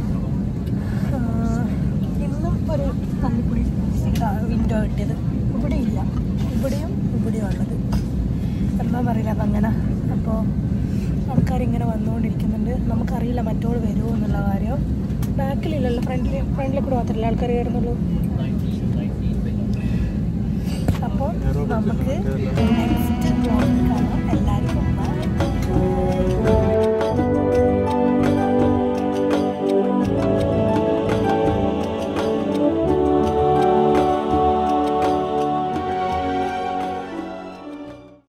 ഇന്നും ഒരു തള്ളിപ്പൊടി വിൻഡോ കിട്ടിയത് ഇവിടെ ഇല്ല, ഇവിടെയും ഇവിടെയും ഉള്ളത് എന്താണെന്നറിയില്ല അതങ്ങനെ. അപ്പോൾ ആൾക്കാരിങ്ങനെ വന്നുകൊണ്ടിരിക്കുന്നുണ്ട്. നമുക്കറിയില്ല മറ്റോട് വരുമോ എന്നുള്ള കാര്യം. ബാക്കിലില്ലല്ലോ, ഫ്രണ്ടിൽ ഫ്രണ്ടിൽ കൂടെ മാത്രമല്ല ആൾക്കാർ കയറുന്നുള്ളൂ. അപ്പോൾ നമുക്ക് നെക്സ്റ്റ് വ്ലോഗ് കാണാം.